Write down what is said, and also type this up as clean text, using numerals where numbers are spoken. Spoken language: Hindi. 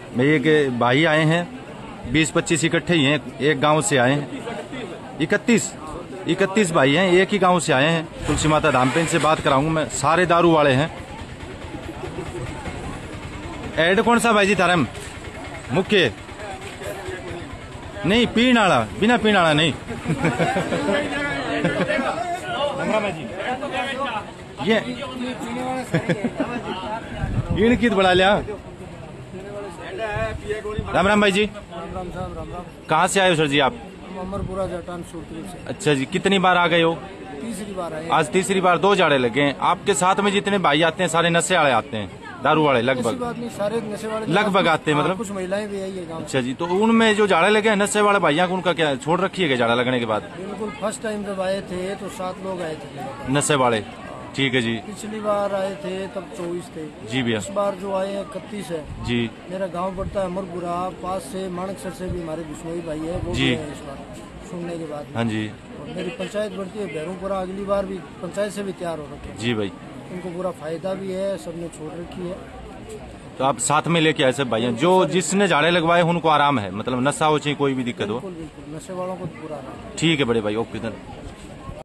भाई एक भाई आए हैं 20-25 इकट्ठे ही हैं, एक गांव से आए हैं। 31 भाई हैं, एक ही गांव से आए हैं। तुलसी माता धाम पे इनसे बात कराऊंगा मैं। सारे दारू वाले हैं। एड कौन सा भाई जी थारम मुख्य नहीं पीण वाला, बिना पीण वाला नहीं। ये इनकी बढ़ा लिया। राम राम भाई जी। राम राम। कहाँ से आए हो सर जी आप? अमरपुरा जटान सूरपुर से। अच्छा जी, कितनी बार आ गए हो? तीसरी बार आए। आज तीसरी बार। 2 जाड़े लगे हैं। आपके साथ में जितने भाई आते हैं सारे नशे वाले आते हैं, दारू वाले लगभग? बात नहीं, सारे नशे वाले लगभग आते हैं मतलब? कुछ महिलाएं भी आई है गाँव। अच्छा जी, तो उनमें जो जाड़े लगे हैं नशे वाले भाइयों को उनका क्या छोड़ रखी है क्या जाड़ा लगने के बाद? बिल्कुल फर्स्ट टाइम जब आए थे तो 7 लोग आए थे नशे वाले। ठीक है जी। पिछली बार आए थे तब 24 थे जी भैया। इस बार जो आए हैं 31 है जी। मेरा गांव पड़ता है अमरपुरा, पास से मानकसर से भी हमारे बिश्नोई भाई है, वो जी। भी है इस बार सुनने के बाद। हाँ जी। और मेरी पंचायत बढ़ती है भैरूपुरा, अगली बार भी पंचायत से भी तैयार हो रखे हैं जी भाई। उनको पूरा फायदा भी है, सबने छोड़ रखी है। तो आप साथ में लेके आए सब भाइयों, जो जिसने जाड़े लगवाए उनको आराम है, मतलब नशा हो चाहे कोई भी दिक्कत हो? बिल्कुल नशे वालों को तो पूरा आराम है। ठीक है बड़े भाई, ओके धन्यवाद।